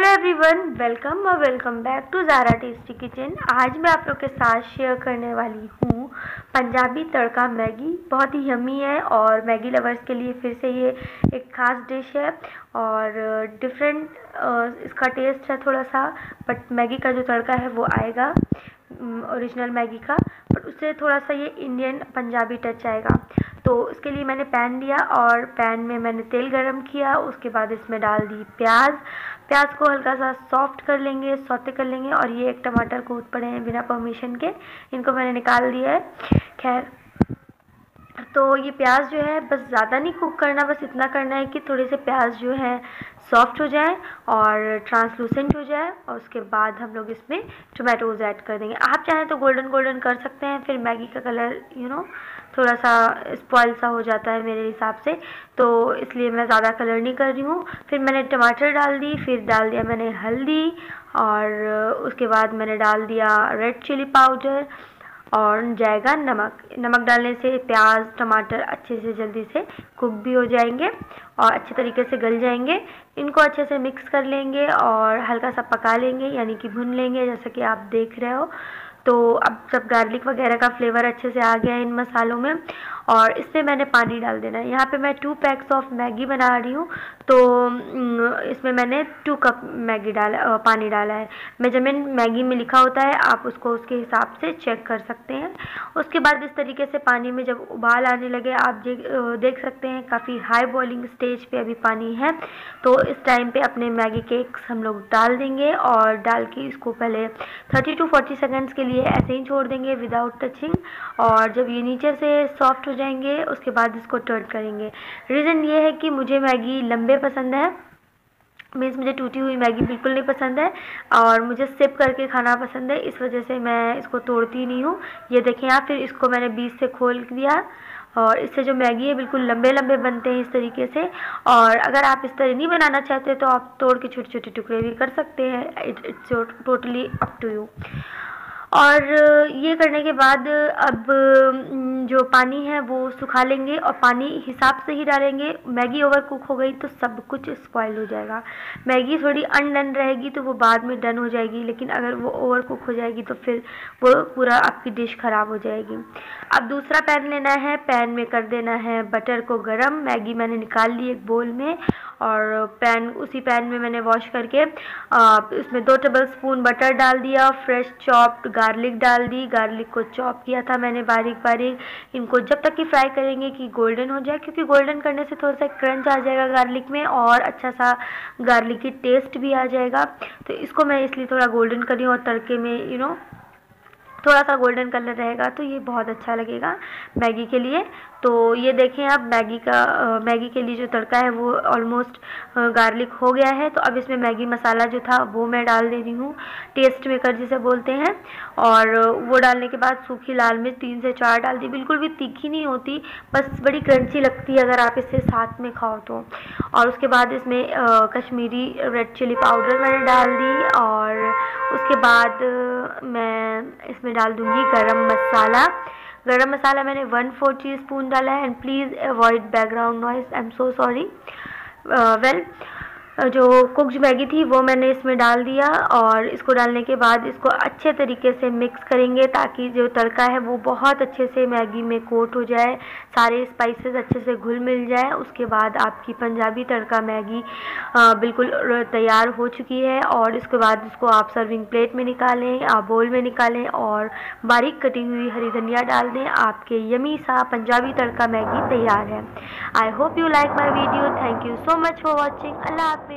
Hello everyone, welcome back to Zara tasty kitchen. आज मैं आप लोग के साथ शेयर करने वाली हूँ पंजाबी तड़का मैगी। बहुत ही यम्मी है और मैगी लवर्स के लिए फिर से ये एक ख़ास डिश है और डिफरेंट इसका टेस्ट है थोड़ा सा। बट मैगी का जो तड़का है वो आएगा ओरिजिनल मैगी का, बट उससे थोड़ा सा ये इंडियन पंजाबी टच आएगा। तो इसके लिए मैंने पैन लिया और पैन में मैंने तेल गरम किया। उसके बाद इसमें डाल दी प्याज को हल्का सा सॉफ्ट कर लेंगे, सौते कर लेंगे। और ये एक टमाटर कूद पड़े हैं बिना परमिशन के, इनको मैंने निकाल दिया है। खैर, तो ये प्याज जो है बस ज़्यादा नहीं कुक करना, बस इतना करना है कि थोड़े से प्याज जो है सॉफ्ट हो जाए और ट्रांसलूसेंट हो जाए। और उसके बाद हम लोग इसमें टोमेटोज़ ऐड कर देंगे। आप चाहें तो गोल्डन गोल्डन कर सकते हैं, फिर मैगी का कलर थोड़ा सा स्पॉइल सा हो जाता है मेरे हिसाब से, तो इसलिए मैं ज़्यादा कलर नहीं कर रही हूँ। फिर मैंने टमाटर डाल दी, फिर डाल दिया मैंने हल्दी, और उसके बाद मैंने डाल दिया रेड चिली पाउडर और जाएगा नमक डालने से प्याज टमाटर अच्छे से जल्दी से कुक भी हो जाएंगे और अच्छे तरीके से गल जाएंगे। इनको अच्छे से मिक्स कर लेंगे और हल्का सा पका लेंगे, यानी कि भून लेंगे, जैसा कि आप देख रहे हो। तो अब सब गार्लिक वगैरह का फ्लेवर अच्छे से आ गया है इन मसालों में, और इसमें मैंने पानी डाल देना है। यहाँ पे मैं 2 पैक्स ऑफ मैगी बना रही हूँ, तो इसमें मैंने 2 कप पानी डाला है। मेजरमेंट मैगी में लिखा होता है, आप उसको उसके हिसाब से चेक कर सकते हैं। उसके बाद इस तरीके से पानी में जब उबाल आने लगे, आप देख सकते हैं काफ़ी हाई बॉइलिंग स्टेज पे अभी पानी है। तो इस टाइम पे अपने मैगी केक्स हम लोग डाल देंगे और डाल के इसको पहले 30 to 40 सेकेंड्स के लिए ऐसे ही छोड़ देंगे विदाउट टचिंग। और जब ये नीचे से सॉफ्ट हो जाएंगे उसके बाद इसको टर्न करेंगे। रीज़न ये है कि मुझे मैगी लंबे पसंद है, मीन्स मुझे टूटी हुई मैगी बिल्कुल नहीं पसंद है और मुझे सिप करके खाना पसंद है, इस वजह से मैं इसको तोड़ती नहीं हूँ। ये देखें आप, फिर इसको मैंने बीच से खोल दिया और इससे जो मैगी है बिल्कुल लंबे लंबे बनते हैं इस तरीके से। और अगर आप इस तरह नहीं बनाना चाहते तो आप तोड़ के छोटे छोटे टुकड़े भी कर सकते हैं। It's totally up to you. और ये करने के बाद अब जो पानी है वो सुखा लेंगे और पानी हिसाब से ही डालेंगे। मैगी ओवर कुक हो गई तो सब कुछ स्पॉइल हो जाएगा। मैगी थोड़ी अनडन रहेगी तो वो बाद में डन हो जाएगी, लेकिन अगर वो ओवर कुक हो जाएगी तो फिर वो पूरा आपकी डिश ख़राब हो जाएगी। अब दूसरा पैन लेना है, पैन में कर देना है बटर को गरम। मैगी मैंने निकाल ली एक बोल में और उसी पैन में मैंने वॉश करके उसमें 2 टेबल स्पून बटर डाल दिया। फ्रेश चॉप्ड गार्लिक डाल दी, गार्लिक को चॉप किया था मैंने बारीक बारीक। इनको जब तक कि फ्राई करेंगे कि गोल्डन हो जाए, क्योंकि गोल्डन करने से थोड़ा सा क्रंच आ जाएगा गार्लिक में और अच्छा सा गार्लिक की टेस्ट भी आ जाएगा। तो इसको मैं इसलिए थोड़ा गोल्डन करी और तड़के में थोड़ा सा गोल्डन कलर रहेगा तो ये बहुत अच्छा लगेगा मैगी के लिए। तो ये देखें आप, मैगी के लिए जो तड़का है वो ऑलमोस्ट गार्लिक हो गया है। तो अब इसमें मैगी मसाला जो था वो मैं डाल दे रही हूँ, टेस्ट मेकर जिसे बोलते हैं। और वो डालने के बाद सूखी लाल मिर्च 3 से 4 डाल दी। बिल्कुल भी तीखी नहीं होती, बस बड़ी क्रंची लगती है अगर आप इसे साथ में खाओ तो। और उसके बाद इसमें कश्मीरी रेड चिली पाउडर मैंने डाल दी और उसके बाद मैं इसमें डाल दूँगी गरम मसाला मैंने 1/4 टीस्पून डाला है। And please avoid background noise, I am so sorry. Well, जो कुक्ड मैगी थी वो मैंने इसमें डाल दिया और इसको डालने के बाद इसको अच्छे तरीके से मिक्स करेंगे ताकि जो तड़का है वो बहुत अच्छे से मैगी में कोट हो जाए, सारे स्पाइसेस अच्छे से घुल मिल जाए। उसके बाद आपकी पंजाबी तड़का मैगी बिल्कुल तैयार हो चुकी है। और इसके बाद इसको आप सर्विंग प्लेट में निकालें, आप बोल में निकालें और बारीक कटी हुई हरी धनिया डाल दें। आपके यमी सा पंजाबी तड़का मैगी तैयार है। I hope you like my video. Thank you so much for watching. अल्लाह हाफ़िज़।